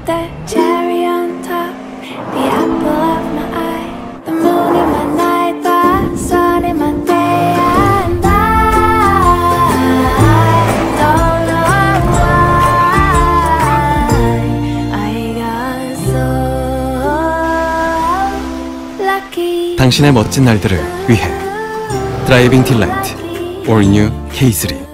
the cherry on top, the apple of my eye, the moon in my night, the sun in my day, and I don't know why I got so lucky. 당신의 멋진 날들을 위해 드라이빙 딜라이트 All New K3